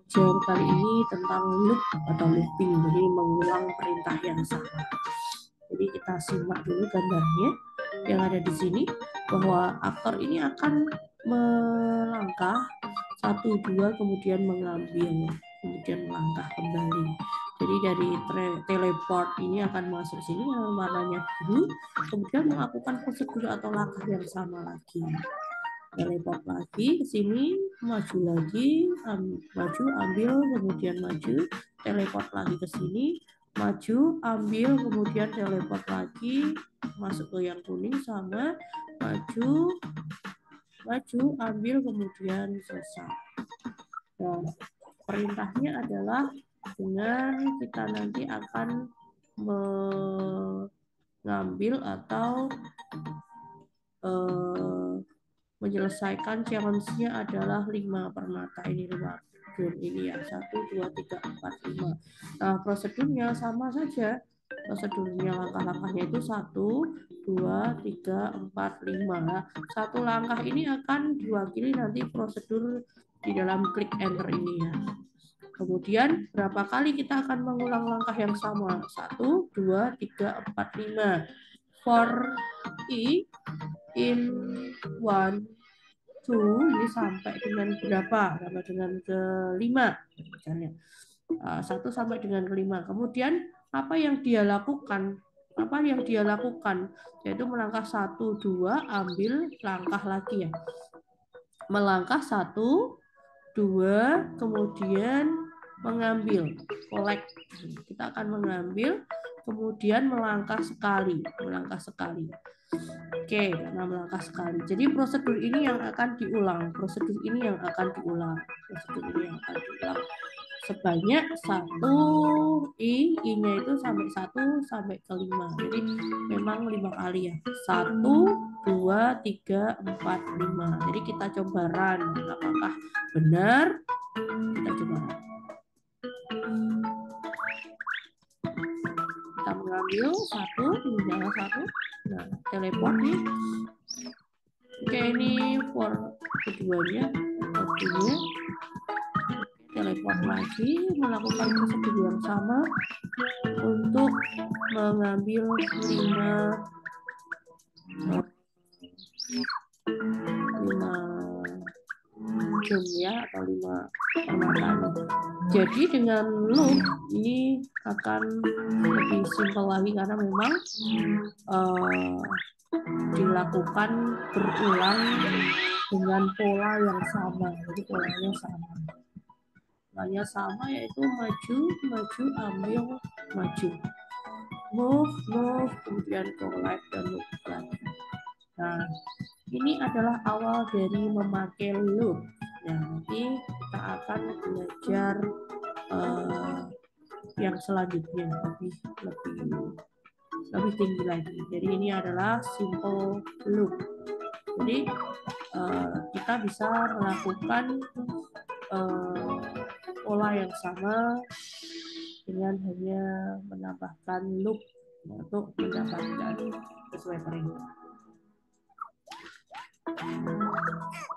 belajar kali ini tentang loop atau looping, jadi mengulang perintah yang sama. Jadi kita simak dulu gambarnya yang ada di sini, bahwa aktor ini akan melangkah 1, 2, kemudian mengambil, kemudian melangkah kembali. Jadi dari teleport ini akan masuk sini yang warnanya biru, kemudian melakukan prosedur atau langkah yang sama lagi. Teleport lagi ke sini, maju lagi, maju, ambil, kemudian maju, teleport lagi ke sini, maju, ambil, kemudian teleport lagi, masuk ke yang kuning sama, maju, maju, ambil, kemudian selesai. Nah, perintahnya adalah dengan kita nanti akan mengambil atau menyelesaikan challenge-nya adalah 5 permata ini, 5 game ini ya, 1, 2, 3, 4, 5. Nah, prosedurnya sama saja. Prosedurnya langkah-langkahnya itu 1, 2, 3, 4, 5. Nah, satu langkah ini akan diwakili nanti prosedur di dalam klik enter ini ya. Kemudian berapa kali kita akan mengulang langkah yang sama? 1, 2, 3, 4, 5. For E in 1, 2 ini sampai dengan berapa? Sampai dengan kelima misalnya. 1 sampai dengan kelima. Kemudian apa yang dia lakukan? Apa yang dia lakukan? Yaitu melangkah 1, 2, ambil langkah lagi ya. Melangkah 1, 2, kemudian mengambil, collect. Kita akan mengambil, kemudian melangkah sekali, Oke, karena melangkah sekali. Jadi prosedur ini yang akan diulang, sebanyak 1 I-nya itu sampai 1 sampai ke 5. Jadi memang 5 kali ya. 1, 2, 3, 4, 5. Jadi kita coba run, apakah benar? Kita coba run. Kita mengambil 1, ini jalan 1. Nah, teleport nih. Oke, ini for keduanya, teleport lagi, melakukan prosedur yang sama untuk mengambil 5 gem ya, atau 5 permata. Jadi dengan loop ini akan lebih simpel lagi karena memang dilakukan berulang dengan pola yang sama. Jadi polanya sama. Polanya sama yaitu maju, maju, ambil, maju. Move, move, kemudian collect dan loop lagi. Nah, ini adalah awal dari memakai loop. Nah, nanti kita akan belajar yang selanjutnya lebih tinggi lagi. Jadi ini adalah simple loop. Jadi kita bisa melakukan pola yang sama dengan hanya menambahkan loop untuk mendapatkan sesuai perintah.